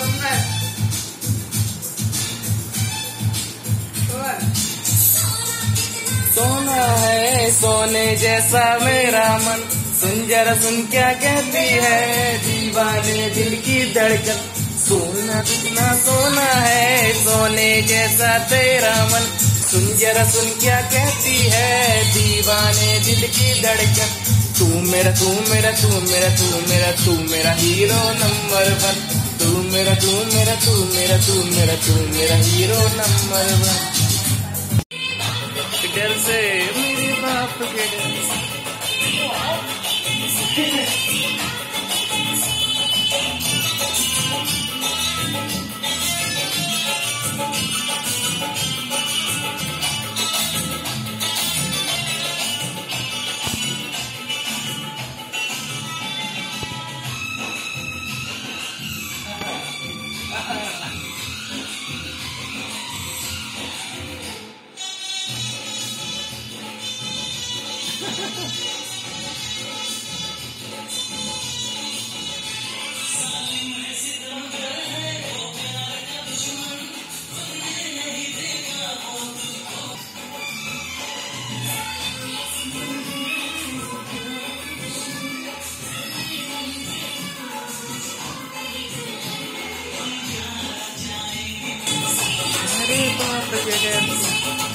सोना है सोने जैसा मेरा मन, सुन जरा सुन क्या कहती है दीवाने दिल की धड़कन। सोना कितना सोना है सोने जैसा तेरा मन, सुन जरा सुन क्या कहती है दीवाने दिल की धड़कन। तू मेरा तू मेरा तू मेरा तू मेरा तू मेरा हीरो नंबर 1, तू मेरा तू मेरा तू मेरा तू मेरा तू मेरा हीरो नंबर 1। डर से मेरे बाप के डर से मेरे बाप के डर से।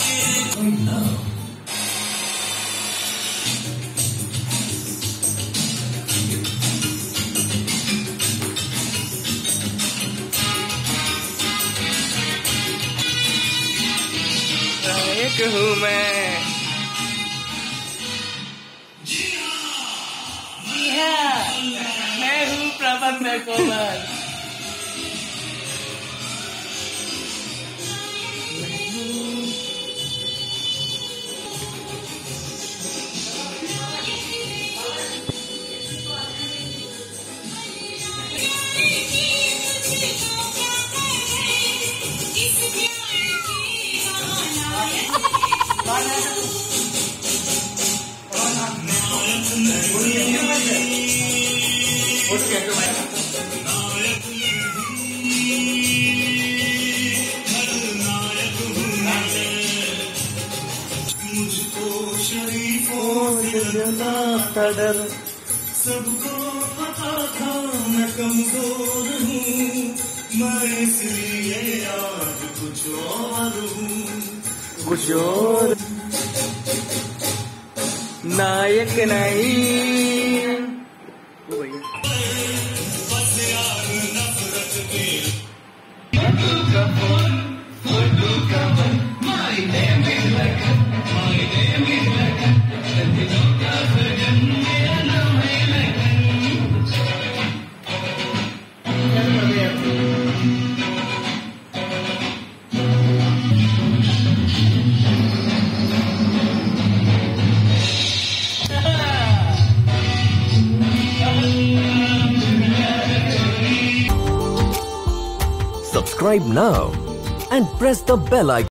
एक हूँ मैं, जी हाँ मैं हूँ प्रबंधक कुमार। मुझको शरीफों का डर, सबको पता था मैं कमजोर हूँ, मैं इसलिए आज कुछ और हूँ, कुछ और नायक नहीं। बस यार नफरत के Subscribe now and press the bell icon.